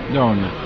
Gdzie on jest?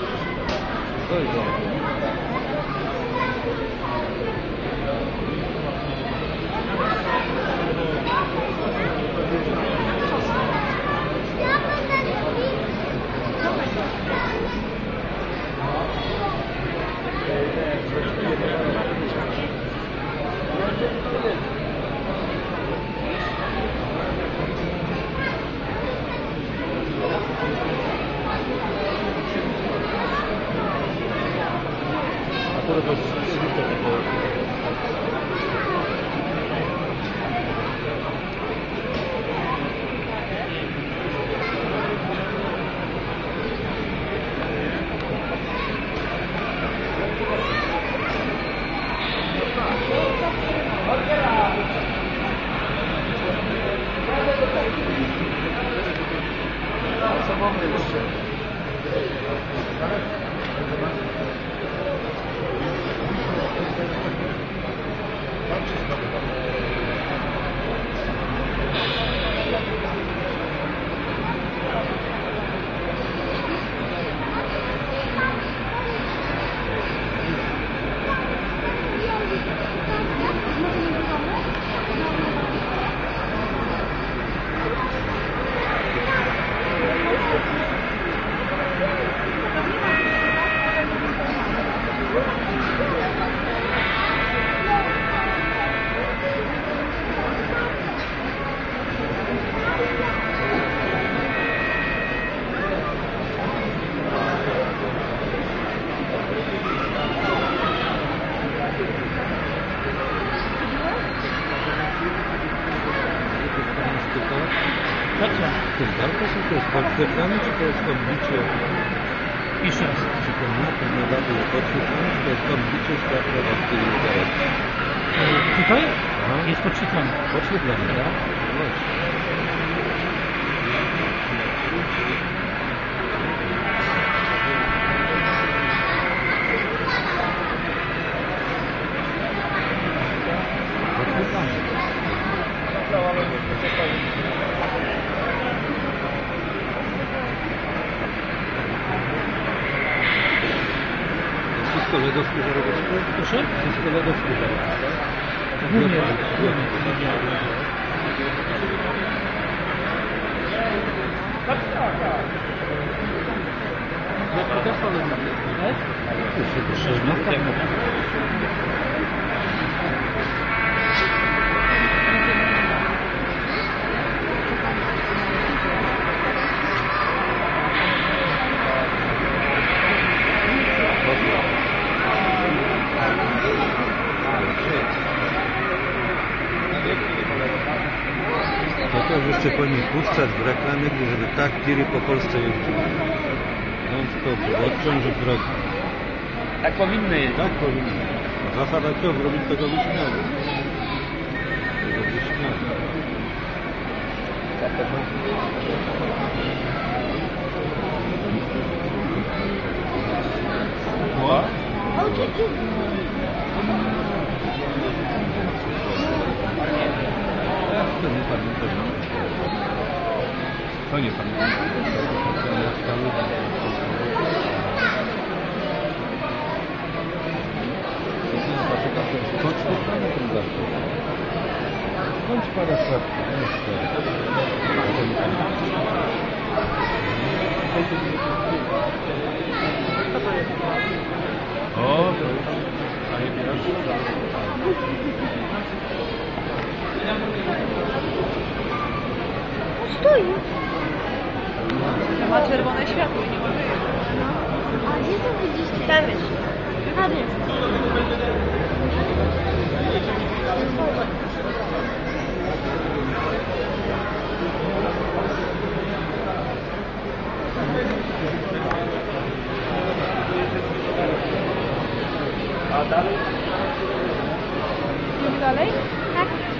To jest podświetlane, czy to jest odbicie? Jeszcze raz. Przypomnę, to nadal jest podświetlane, czy to jest odbicie światła od tyłu teraz? Tutaj Aha. jest podświetlane. Podświetlane, Tak. Właśnie. Wszystko ledowskie zarobione? Proszę? Wszystko ledowskie zarobione, tak? Głównie. Jak to są to jeszcze powinien puszczać w reklamie, żeby tak tiry po Polsce jeździły. Non-stop, odciążyć drogi. Tak powinny jeździć. Tak powinno. Zasada co? Zrobić tego wyśmiało. Tego wyśmiało. O? To nie pamiętam. To nie pamiętam. Bądź parę szafki, O, to jest. A nie pierwszy? Stoi. Ma czerwone światło, nie może jechać. A gdzie to widzicie? Tam jest. Tam jest. A dalej? Tak?